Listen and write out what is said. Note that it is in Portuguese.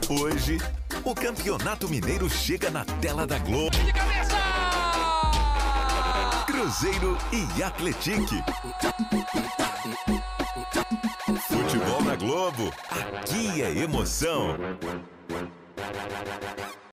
Hoje, o Campeonato Mineiro chega na tela da Globo. De cabeça! Cruzeiro e Atlético. Futebol na Globo. Aqui é emoção.